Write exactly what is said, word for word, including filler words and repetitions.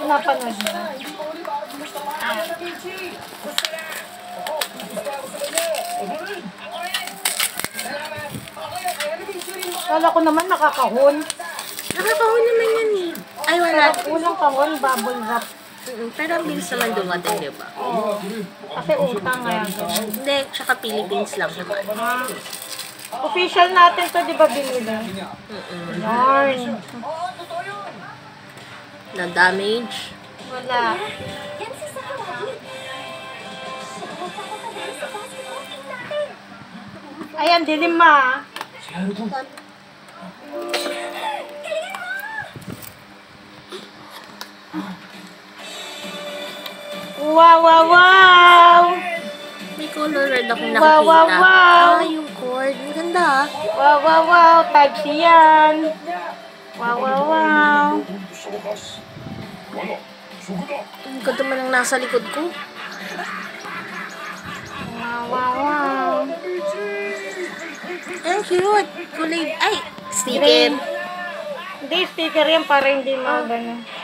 Napanood mo. Kala ko naman nakakahon. Nakakahon naman yan eh. Ay, wala. Unang kahon, bubble wrap. Mm-mm. Pero ang bilis naman dumating, di ba? Oo. Kasi utang ngayon. Hindi, tsaka Philippines lang naman. Ah, official natin to, di ba binili? Mm-mm. Yarn. Na-damage. Wala. Ayan, dilim ma. Wow, wow, wow! May color red akong nakikita. Wow, wow, wow! Ah, yung cord. Ang ganda ah. Wow, wow, wow! Type C yan! Wow, wow, wow! Ang ganda man ang nasa likod ko. Wow, wow, wow! Ang cute. Kulay. Ay! Sticker. Hindi, sticker yan para hindi mga ganun.